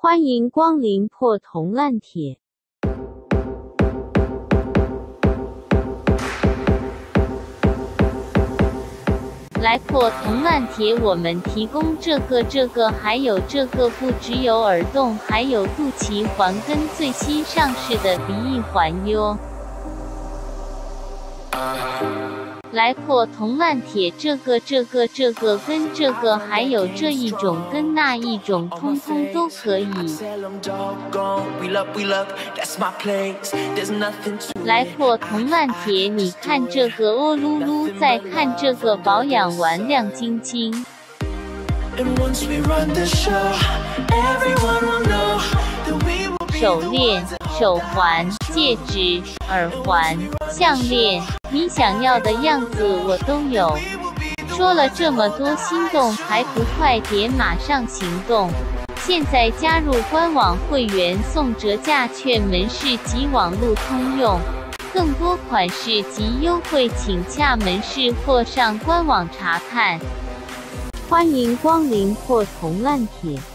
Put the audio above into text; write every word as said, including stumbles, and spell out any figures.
欢迎光临破铜烂铁。来破铜烂铁，我们提供这个、这个，还有这个，不只有耳洞，还有肚脐环跟最新上市的鼻翼环哟。来破铜烂铁，这个、这个、这个跟这个，还有这一种跟那一种，通通都可以。来破铜烂铁，你看这个哦噜噜，再看这个保养完亮晶晶。手链、手环、戒指、耳环、项链，你想要的样子我都有。说了这么多，心动还不快点马上行动！现在加入官网会员送折价券，门市及网路通用，更多款式及优惠请洽门市或上官网查看。欢迎光临破铜烂铁。